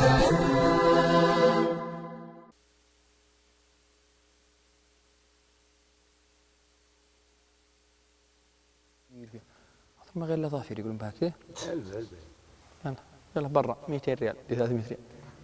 ما غير الاظافر يقولون بها كذا. يلا يلا برا 200 ريال ل 300 ريال.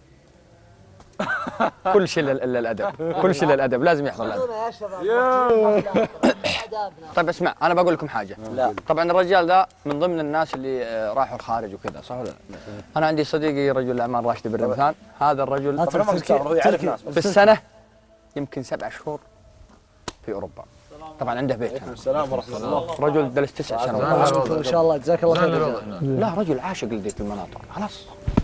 كل شيء الا الادب، كل شيء الا الادب، لازم يحضر الادب. طيب اسمع، انا بقول لكم حاجه. لا. طبعا الرجال ذا من ضمن الناس اللي راحوا الخارج وكذا، صح ولا لا؟ انا عندي صديقي رجل الاعمال راشد بن رمثان، هذا الرجل بالسنه يمكن 7 شهور في اوروبا. طبعا عنده بيت. السلام ورحمه الله. رجل جلس 9 سنوات. ما شاء الله جزاك الله خير. لا رجل عاشق لذيك المناطق خلاص.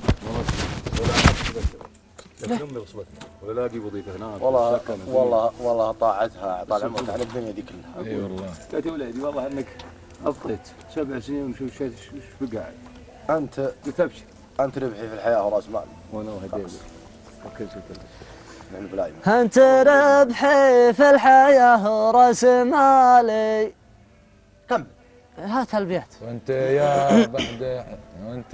ولا لاقي وظيفه هناك. والله طاعتها طال عمرك على الدنيا دي كلها. اي والله. قلت يا ولدي والله انك افضيت 7 سنين وشوف ايش بقاعد. انت قلت ابشر. انت ربحي في الحياه وراس مال. وانا هديك. وكل شيء من البلايم. انت ربحي في الحياه وراس مالي. كم؟ هات البيت. وانت يا بعد وانت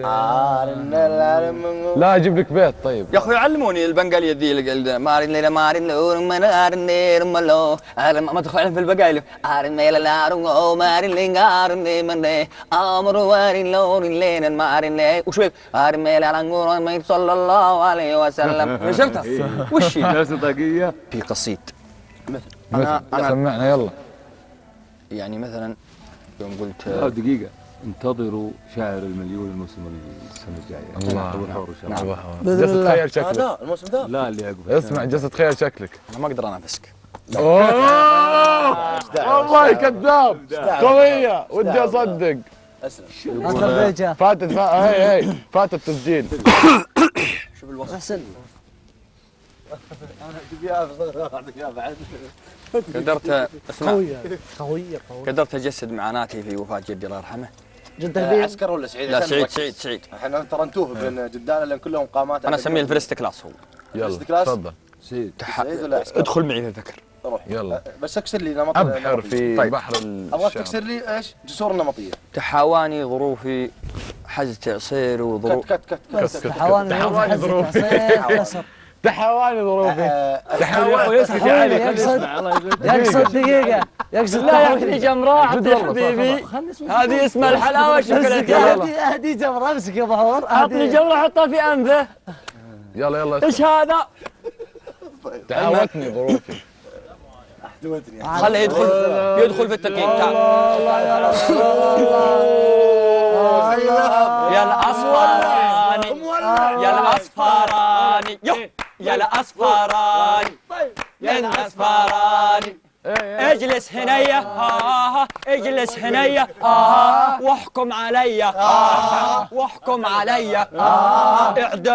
لا اجيب لك بيت. طيب يا اخوي علموني البنغاليه ذي مارين ليلا مارين لور مارين لير مالو ما تدخل في البقايل مارين ليلا لارو مارين لينغارين من امر وارين لور لين مارين لي وش مارين ليلا لانغور ما صلى الله عليه وسلم. شفتها وش ناس طاقيه في قصيد مثل انا سمعنا يلا. يعني مثلا يوم قلت دقيقه انتظروا شاعر المليون الموسم السنه الجايه. الله نعم باذن الله. تخيل شكلك. لا الموسم ذا لا اللي عقبه. اسمع جالس اتخيل شكلك. انا ما اقدر انافسك. والله كذاب. قويه ودي اصدق. اسلم. فاتت التسجيل. شوف الوصف. احسن. قدرت اسمع قويه قدرت اجسد معاناتي في وفاه جدي الله يرحمه. جدة عسكر ولا سعيد؟ لا سعيد. احنا ترى نتوه بين جدانا لان كلهم قامات. انا اسميه الفريست كلاس هو. يلا تفضل. سعيد ولا عسكر؟ ادخل معي في الفكر. روح يلا. بس اكسر لي نمط. ابحر في طيب. بحر الشام. ابغاك تكسر لي ايش؟ جسور النمطيه. تحاواني ظروفي حزت عصير وظروف كت تحواني ظروفي. تحواني ظروفي. يسكت يا علي. يقصد دقيقة. يقصد لا يعطيني جمرة اعطي حبيبي. هذه اسمها الحلاوة شكلها. هدي جمرة امسك يا ظهور. اعطني جمرة حطها في انفه. يلا ايش هذا؟ تعاوتني ظروفي. خليه يدخل في التكييف. تعال يا الاصفراني يا الاصفراني يا الاصفراني يا الاصفراني اجلس هنيا اجلس هنيا واحكم عليا واحكم عليا اعدام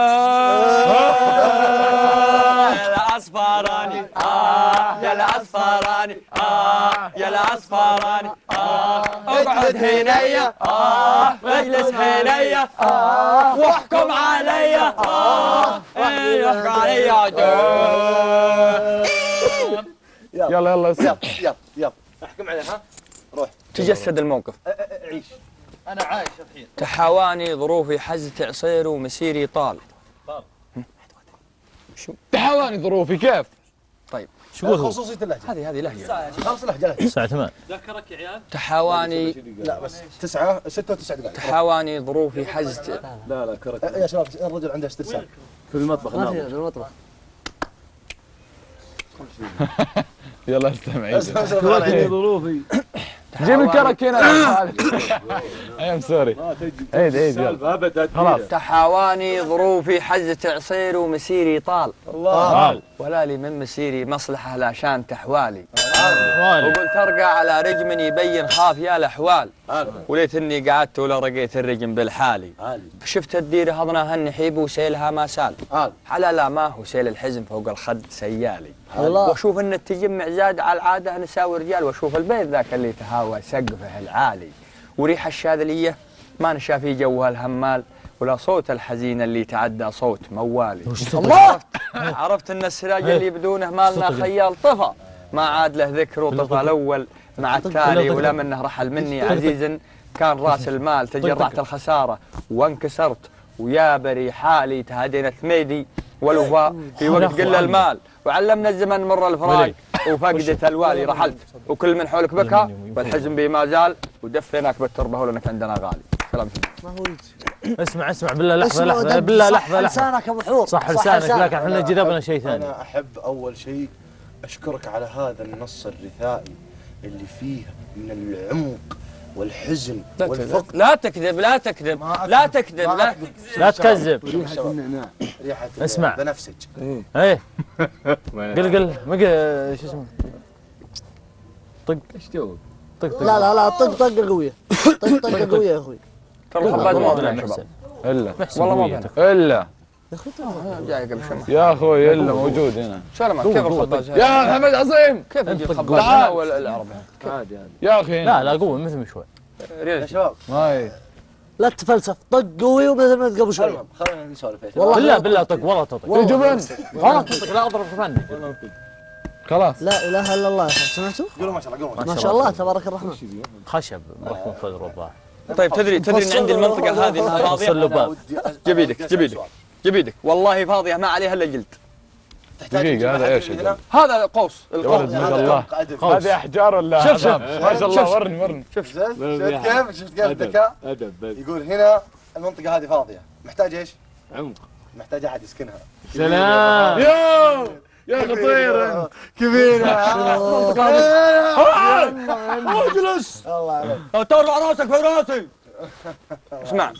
يا الاصفراني يا الاصفراني يا الاصفراني اقعد هنيا اجلس هنيا واحكم عليا واحكم عليا اعدام. يلا احكم عليه. ها روح تجسد الموقف. عيش. انا عايش الحين. تحاواني ظروفي حزت عصير ومسيري طال. شو تحاواني ظروفي كيف؟ طيب شو خصوصية اللهجة؟ هذه لهجة. خلاص اللهجة. الساعة 8. ذكرك يا عيال. تحاواني لا بس 9 6 و9 دقائق. تحاواني ظروفي حزت. لا كرك. يا شباب الرجل عنده استرسال. في المطبخ. ما في في المطبخ. يلا استمع. ظروفي. جيب الكرك هنا. اي ام سوري. عيد يلا. خلاص. تحاواني ظروفي حزت عصير ومسيري طال. الله. ولا لي من مسيري مصلحة لا شان تحوالي. وقلت ارقى على رجم يبين خاف يا الاحوال. وليت اني قعدت ولا رقيت الرجم بالحالي. شفت الدير هضنها النحيب وسيلها ما سال. على لا ما هو سيل الحزن فوق الخد سيالي. واشوف ان التجمع زاد على العاده نساوي رجال واشوف البيت ذاك اللي تهاوى سقفه العالي. وريح الشاذليه ما نشا في جوها الهمال ولا صوت الحزين اللي تعدى صوت موالي. الله عرفت ان السراج اللي بدونه مالنا خيال طفى ما عاد له ذكر وطفى الاول مع التالي ولا منه رحل مني عزيز كان راس المال تجرعت الخساره وانكسرت ويا بري حالي تهادينا ثميدي والوفاء في وقت قل المال، وعلمنا الزمن مر الفراق وفقدة الوالي رحلت، وكل من حولك بكى والحزن بي ما زال، ودفيناك بالتربه ولانك عندنا غالي. سلام. ما هو اسمع بالله لحظه بالله لحظه لسانك ابو حور، صح لسانك، لكن احنا جذبنا شيء ثاني. انا احب اول شيء اشكرك على هذا النص الرثائي اللي فيه من العمق والحزن والفقد. لا تكذب لا تكذب لا تكذب لا تكذب. ريحة النعناع، ريحة اسمع. بنفسج. ايه قل شو اسمه طق ايش تو؟ طق لا طق طقه قويه، طقه قويه يا اخوي. ترى الخباز ما طلع شباب الا والله ما طلع. الا جاي قبل شوي. يا اخوي الا موجود هنا. سلامات كيف الخباز؟ يا محمد عصيم كيف يجي الخباز هنا ولا العربي؟ عادي يا اخي لا قوه مثل شوي. يا شباب ماي لا تتفلسف، طق قوي ومثل ما قبل شوي. المهم خلينا نسولف يا شباب. والله بالله طق والله تطق الجبن والله تطق. لا اضرب فني. خلاص. لا اله الا الله. سمعتوا؟ قولوا ما شاء الله قولوا ما شاء الله تبارك الرحمن. خشب مركون فذر الظاهر. طيب تدري ان عندي المنطقه هذه انها فصل فاضيه. اللباب. جيب يدك والله فاضيه ما عليها الا جلد. دقيقة هذا ايش؟ هذا قوس يا ولد القوس. ما شاء الله هذه احجار ولا شوف عظام؟ ما شاء الله ورني شفت كيف الذكاء؟ ادب يقول هنا المنطقة هذه فاضية، محتاج ايش؟ عمق. محتاج احد يسكنها. سلام. يا خطير كبيرة. اجلس الله عليك. ترفع راسك في راسي. اسمع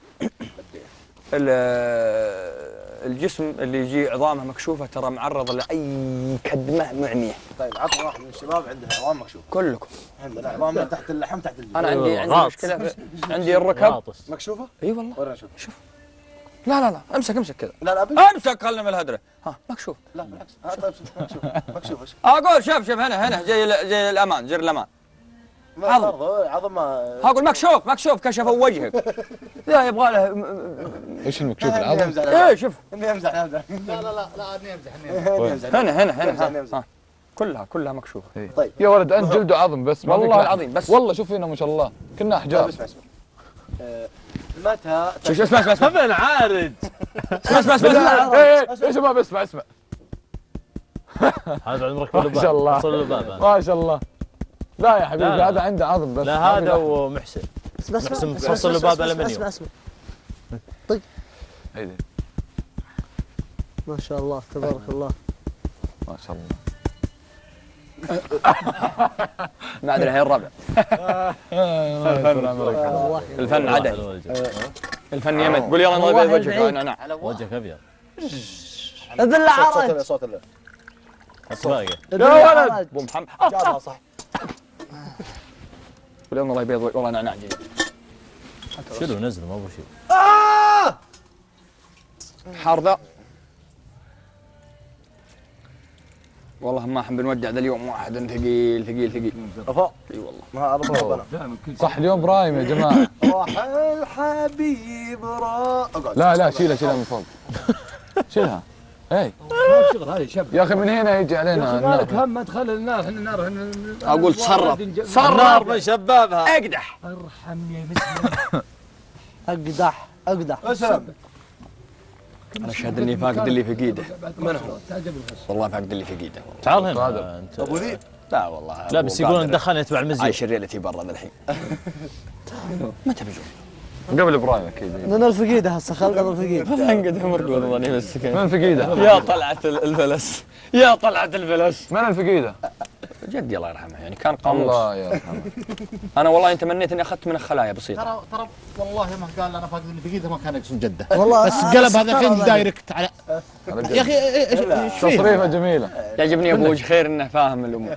الجسم اللي يجي عظامه مكشوفه ترى معرض لاي كدمه معميه. طيب عطنا واحد من الشباب عنده عظام مكشوفة. كلكم. عندنا عظام تحت اللحم تحت الجلد. انا عندي غاطس. مشكله عندي الركب. مكشوفة؟ اي والله. ورينا نشوف. لا امسك كذا. لا امسك خلنا من الهدره. ها مكشوف. لا بالعكس. طيب مكشوف. اقول شوف هنا زي الامان زر الامان. عظم ما اقول مكشوف كشفوا وجهك. لا يبغى له ايش المكشوف العظم؟ ايه شوف اني امزح لا اني امزح هنا كلها مكشوفه. طيب يا ولد انت جلده عظم بس ما والله فيك العظيم بس والله شوف هنا ما شاء الله كنا احجار. اسمع متى شوف اسمع من عارج. اسمع يا شباب اسمع هذا عمرك بالباب. ما شاء الله وصل الباب. ما شاء الله. لا يا حبيبي لا. هذا عنده عظم بس. لا هذا ومحسن. اسمع وصل الباب الومنيوم. اسمع طق. هيدي. ما شاء الله تبارك الله. ما شاء الله. ما ادري هي الربع. الفن عدل. الفن يمد. قول يلا نضرب وجهك انا وجهك ابيض. بالله عرج. صوت الله اسواقه. يا ولد ابو محمد جابها صح. قول يلا الله يبيض والله نعناع جديد. شيلوا نزلوا ما ابو شيء. حار ذا والله ما احنا بنودع ذا اليوم واحد ثقيل اي والله ما اضرب انا. صح اليوم برايم يا جماعه. راح الحبيب اقعد. لا شيلها من فوق. شيلها. اي شغل هذه شب. يا اخي من هنا يجي علينا مالك النار. هم ادخل النار احنا النار هنا. اقول تصرف النار من شبابها. اقدح ارحمني يا مسلم. اقدح اسلم. انا اشهد اني فاقد اللي في ايده. من هو؟ تعجب الخصم. والله فاقد اللي في ايده. تعال هنا انت. ابو ذيب. لا والله لا بس يقولون دخلني يتبع المزيد. عايش ريلتي برا ذا الحين. متى بيجون؟ قبل ابراهيم اكيد. من الفقيده هسه خل قبل الفقيده. انقد عمرك والله اني مسكين. من الفقيده؟ يا طلعة الفلس يا طلعة الفلس. من الفقيده؟ جدي الله يرحمه يعني كان قاموس. الله يرحمه. انا والله تمنيت اني اخذت من الخلايا بسيطه. ترى والله ما قال انا فاقد اللي في ايده ما كان يقصد جده. والله بس قلب هذا الحين دايركت على يا اخي ايش فيه؟ تصريفه جميله. يعجبني ابو وجه خير انه فاهم الامور.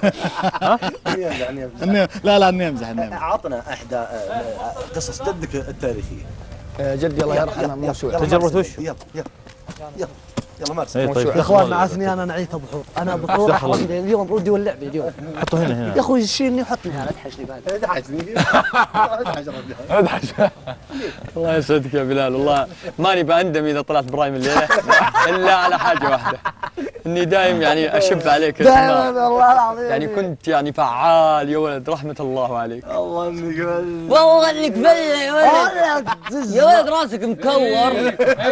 لا اني امزح عطنا احدى قصص جدك التاريخيه. جدي الله يرحمه موسوعه. تجربة وش؟ يلا مارس. اي طيب يا اخوان معاثني انا نعيت ابو حور. انا ابو حور دخل. اليوم ردي واللعبه اليوم. حطه هنا يا اخوي شيلني وحطني لا تحشني بعد. ادحش. الله يسعدك يا بلال والله ماني بندم اذا طلعت برايم الليله الا على حاجه واحده اني دايم يعني اشب عليك دائما والله العظيم يعني كنت يعني فعال يا ولد، رحمة الله عليك. الله انك والله انك بلع يا ولد، يا ولد راسك مكور.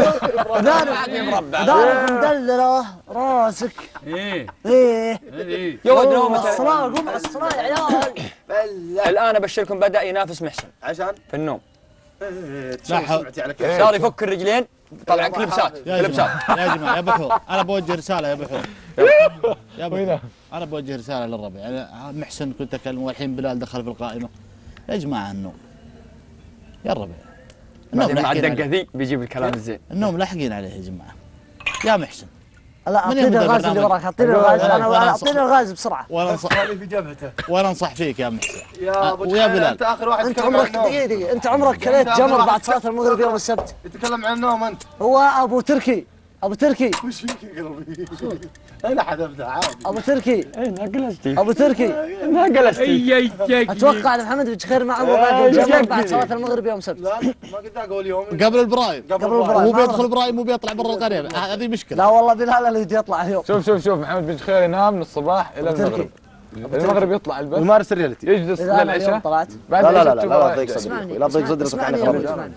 دارك مدلله راسك. ايه يا ولد نومة الصلاة قوم على الصلاة يا عيال. الآن أبشركم بدأ ينافس محسن عشان في النوم، سمعتي على كيف صار يفك الرجلين طلع كلبسات يا كلبسات. جماعة يا جماعة يا بحور، أنا بوجه رسالة يا بحور. يا بحور أنا بوجه رسالة للربع، يعني محسن كنت أكلمه والحين بلال دخل في القائمة. يا جماعة النوم يا الربع، النوم بعدين مع لاحقين الدقة عليه. ذي بيجيب الكلام الزين. النوم لاحقين عليه يا جماعة. يا محسن لا من اعطيني يبدأ الغاز اللي البرنامج؟ وراك، اعطيني الغاز، انا وأنا اعطيني الغاز بسرعة. وأنا أنصح في جبهته. وأنا أنصح فيك يا محسن. يا ابو ويا بلال. انت اخر واحد انت يتكلم عن عمرك النوم. دقيقة انت عمرك كليت جمر بعد صلاة المغرب يوم السبت. يتكلم عن النوم انت. هو ابو تركي ابو تركي وش فيك يا قلبي؟ انا حذفتها عادي. ابو تركي اي ما قلستي ابو تركي ما قلستي. اتوقع ان محمد بن خير ما عمره باقي الجمر بعد صلاة المغرب يوم السبت. لا ما قد اقول يوم قبل البرايم، قبل البرايم. مو بيدخل برايم مو بيطلع برا القرية، هذه مشكلة. لا والله بلال اللي يجي يطلع اليوم. شوف محمد بن خير ينام من الصباح الى المغرب، المغرب يطلع البث ومارس الريالتي. يجلس اذا انا اليوم للعشاء طلعت بعد لا لا لا العشاء لا لا تشوف تضيق اسمعني صدرك، لا تضيق صدرك اسمعني عنك يا ربي. اسمعني.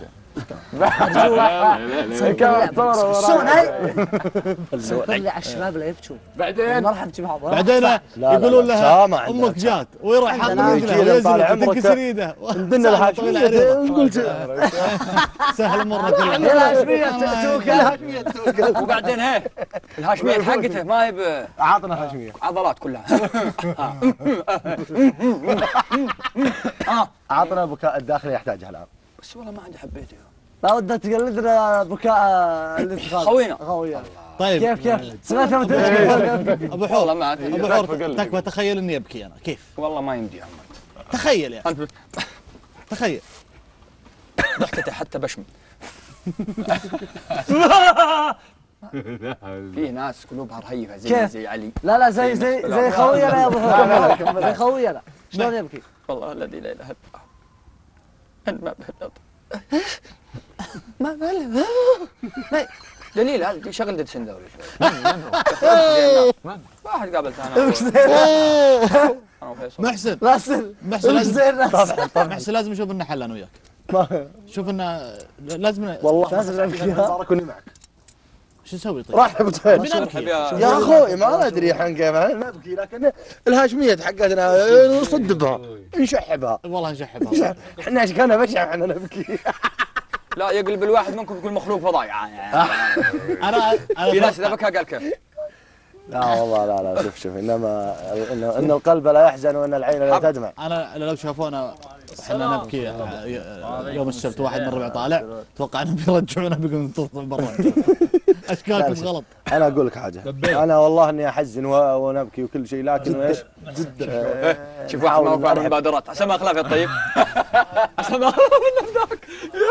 صورة خلي على الشباب لا يبكون. بعدين ما راح ابكي معهم. بعدين لا، يقولون لها سامع امك جات ويروح حاط أنا رجله كذا طال وينزل عمرك تنكسر ايده. ندنا الحاكمية قلت سهل مره كلها. الهاشمية توكل. وبعدين هي الهاشمية حقته ما هي عاطنا الهاشمية بعضلات كلها. عاطنا البكاء الداخلي يحتاجه الان. بس والله ما عندي حبيته. لا ودك تقلدنا بكاء الانتخاب. خوينا. خوينا. طيب كيف سمعت لما ابو حور والله ما أدري. ابو حور تكفى تخيل اني ابكي انا كيف؟ والله ما يمدي يا عم. تخيل يا انت تخيل. ضحكته حتى بشمي. في ناس قلوبها رهيفه كيف؟ زي علي. لا زي خوينا يا ابو حور. زي خوينا شلون يبكي؟ والله الذي لا اله الا هو ان ما به النطق. ما دليل هذا شغل دد سندوري شوي. واحد قابلته انا وفيصل. محسن راسل محسن لازم زين محسن لازم نشوف لنا حل انا وياك. شوف انه لازم والله لازم نبكي. كوني معك. شو نسوي طيب؟ راح بتفهم. بنبكي. يا اخوي ما ادري الحين كيف نبكي، لكن الهاشمية حقتنا نصد بها نشحبها. والله نشحبها. احنا ايش كنا بشع احنا نبكي. لا يقلب الواحد منكم يكون مخلوق فضائي. انا في ناس اذا بكى قال كيف. لا والله لا شوف انما ان القلب لا يحزن وان العين لا تدمع. انا لو شافونا احنا نبكي يوم السبت واحد من الربع طالع اتوقع انهم بيرجعونا بيقولون تطلع برا. اشكالكم غلط. انا اقول لك حاجه، انا والله اني احزن ونبكي وكل شيء، لكن ايش؟ شوف واحد ما وقع المبادرات عشان ما اخلاف يا طيب. عشان ما اخلاف من ذاك.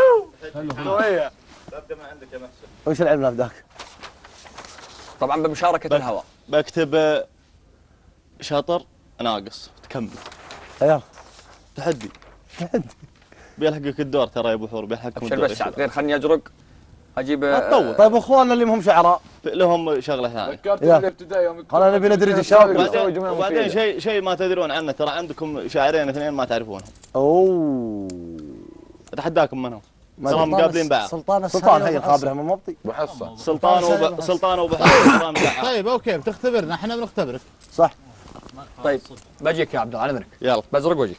ببدا ما عندك يا محسن. وش العلم ذاك؟ طبعا بمشاركه الهواء. بكتب شاطر ناقص تكمل. يلا تحدي بيلحقك الدور ترى يا ابو حور، بيلحقكم ابشر الدور. بس ساعة غير خلني ازرق اجيب. تطول. طيب اخواننا اللي ما هم شعراء لهم شغله ثانيه. ذكرتني بالابتدائي يوم قال انا نبي ندري الشباب. وبعدين شيء ما تدرون عنه، ترى عندكم شاعرين اثنين ما تعرفونهم. اوه اتحداكم منهم. تراهم مقابلين بعض. سلطان هي الخابره من مبطي. وحصه سلطان وبحر. طيب اوكي بتختبرنا احنا بنختبرك. صح. طيب بجيك يا عبد الله على اذنك. يلا بزرق وجهك.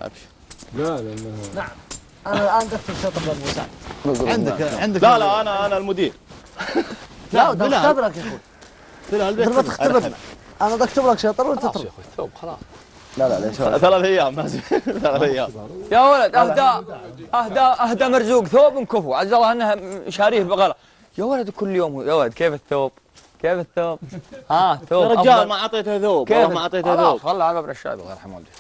نعم انا الان دكتور شاطر ابو سعد. عندك لا انا المدير. لا بدي اختبرك يا اخوي. بلال بدل ما تختبرني انا بدي اكتب لك شاطر وانت تطلب. الثوب خلاص. لا ليش 3 ايام ما 3 ايام. يا ولد اهدى مرزوق ثوب انكفو عز الله انها شاريه بغلا. يا ولد كل يوم يا ولد كيف الثوب؟ كيف الثوب؟ ثوب يا رجال ما اعطيته ثوب، والله ما اعطيته ثوب. خلاص على باب الشاي الله يرحم والدي.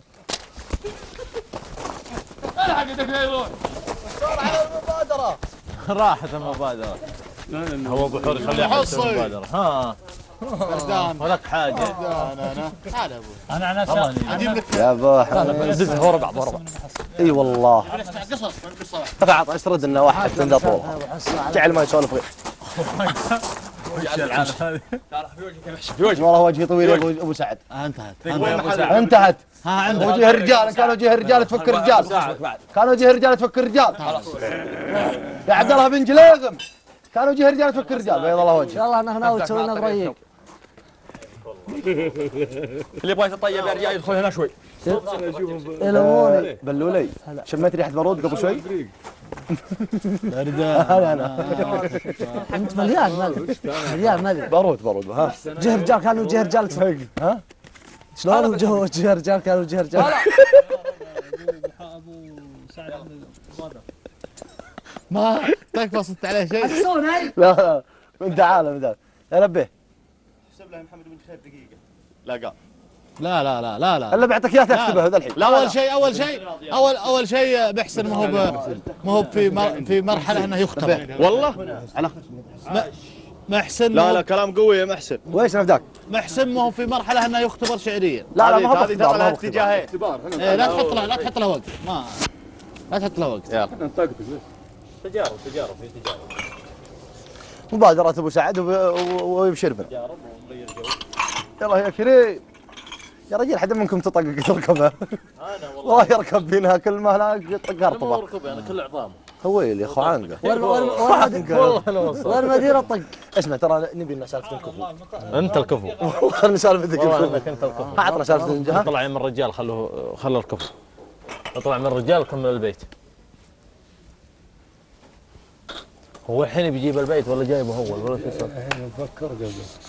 راحت المبادرة. هو ابو حور يخليها حصل المبادرة. ها بردان ولك حاجة. انا تعال ابو انا عن نفسي اجيب لك يا ابو حمد. دزها ورا بعض اي والله قصص دفعت اشرد لنا واحد من ذا طول جعل ما يسولف غير. والله وجهي طويل يا ابو سعد. انتهت انتهت. ها عندك وجه الرجال، كان وجه الرجال تفك الرجال. كان وجه الرجال تفك الرجال. يا عبد الله بن جليغم، كان وجه الرجال تفك الرجال. بيض الله ان وجهك. شاء الله انك ناوي تسوي لنا بريق. اللي يبغى يتطيب يا رجال يدخل هنا شوي. يلوموني. بلولي، شميت ريحه بارود قبل شوي؟ هلا انت مليان ملي. مليان ملي. بارود ها. وجه رجال كانوا وجه رجال تفك. ها؟ شلون وجه رجال كانوا وجه رجال؟ ما تكفى صدت عليه شيء. لا انت عالم يا ربي. احسب له محمد بن خير دقيقه. لا قال. لا الا بعطيك اياه تحسبه ذا الحين. لا اول شيء محسن ما هو في مرحله انه يختبر. والله على محسن لا كلام قوي يا محسن. ويش نفداك؟ محسن ما هو في مرحله انه يختبر شعريا. لا ما هو هذه ترى لها اتجاهين. إيه لا تحط له وقت لا تحط له وقت. يلا تجارب في تجارب. مبادرة ابو سعد ويبشر بنا. تجارب ونغير جو. يلا يا كريم. يا رجال حد منكم تطقق تركبه. انا والله يركب بينها كل ما هناك طق انا ما ارطبه. اركب انا كل عظام. هويل يا اخو عنقه. وين مدير الطق؟ اسمع ترى نبي لنا سالفه الكفو. انت الكفو. خلنا سالفتك والله الكفو. انك انت الكفو. اعطنا سالفه الجهه. طلع من الرجال خلوا الكفو. اطلع من الرجال كمل البيت. هو الحين بيجيب البيت ولا جايبه اول ولا شو صار؟ نفكر قبل.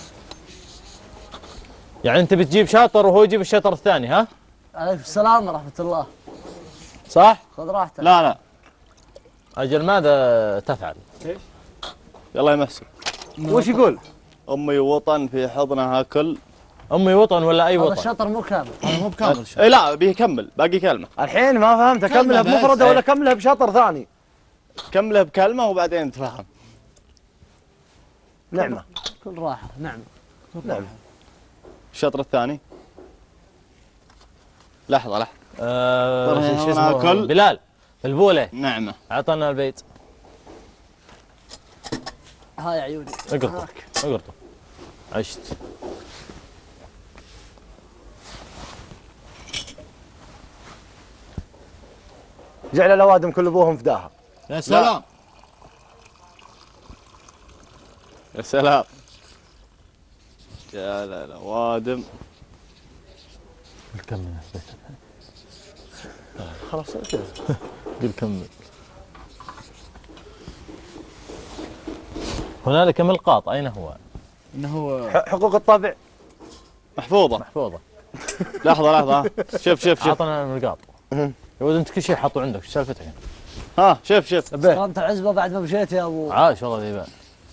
يعني انت بتجيب شاطر وهو يجيب الشاطر الثاني ها؟ عليكم السلام ورحمة الله. صح؟ خذ راحتك. لا اجل ماذا تفعل؟ يلا يا محسن. وش يقول؟ امي وطن في حضنها كل. امي وطن ولا اي هذا وطن؟ الشطر مو كامل. هذا مو بكامل. اي لا بيكمل باقي كلمه. الحين ما فهمت اكملها كلمة بس. بمفرده ولا اكملها بشطر ثاني؟ كملها بكلمه وبعدين نتفاهم. نعمه. كل راحة نعم. نعمه. الشطر الثاني. لحظه شو اسمه كل. بلال البوله نعمه. اعطنا البيت. هاي عيوني. اقرطه عشت. جعل الاوادم كل ابوهم فداها. يا سلام. يا سلام. يا لا وادم. كمل خلاص كذا. قل كمل. هنالك ملقاط اين هو؟ انه حقوق الطبع محفوظه. محفوظه. لحظه شوف. اعطنا الملقاط. يا ولد انت كل شيء حاطه عندك ايش سالفتك؟ ها شوف. استلمت العزبة بعد ما مشيت يا ابو. عاش والله ذيبان.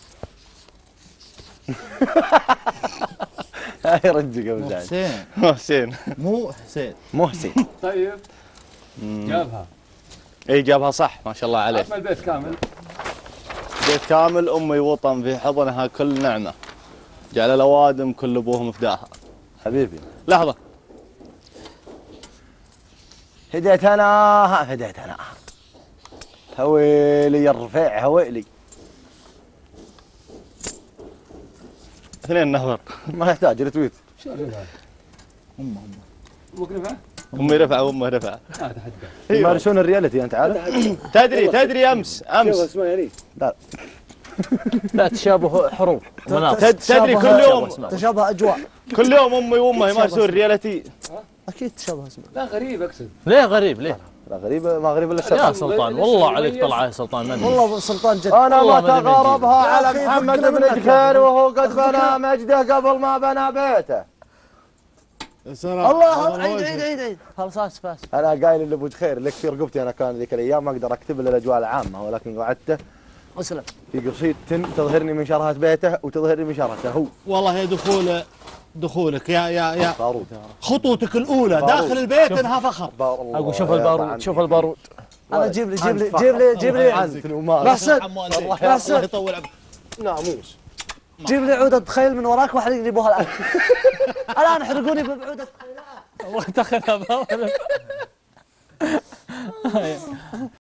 هاي رجق ابو سعد. حسين حسين. مو حسين. طيب جابها. اي جابها صح ما شاء الله عليه. اسم البيت كامل. بيت كامل امي وطن في حضنها كل نعمه. جعل الاوادم كل ابوهم فداها. حبيبي. لحظه. هديت انا. هويلي يا الرفيع هويلي. اثنين نهضر. ما يحتاج ريتويت. ابوك رفع؟ امي رفعه وامه رفعه. يمارسون الرياليتي انت عارف؟ تدري امس اسمه يعني. لا تشابه حروف مناطق. تدري كل يوم تشابه اجواء. كل يوم امي وامه يمارسون الرياليتي. اكيد تشابه اسمه. لا غريب اقصد. ليه غريب ليه؟ لا غريبه ما غريبه الا يا الشر. سلطان والله عليك طلع يا سلطان مني. والله سلطان جد. انا والله ما ما أدري تغربها يا على أخي محمد فكنا بن منك جكير وهو قد بنى مجده قبل ما بنى بيته. يا سلام. الله عيد خلاص اسف. انا قايل لابو جخير لك في رقبتي انا كان ذيك الايام ما اقدر اكتب الا الاجواء العامه ولكن قعدته اسلم. في قصيدة تظهرني من شرهة بيته وتظهرني من شرهته هو. والله يا دخولك يا بارود. خطوتك الاولى داخل البيت انها فخر. اقول شوف البارود شوف البارود. انا جيب لي محسن الله يطول عمرك. ناموس. جيب لي عودة خيل من وراك واحرق لي بوها الان. الان احرقوني بعودة خيل. والله تاخذها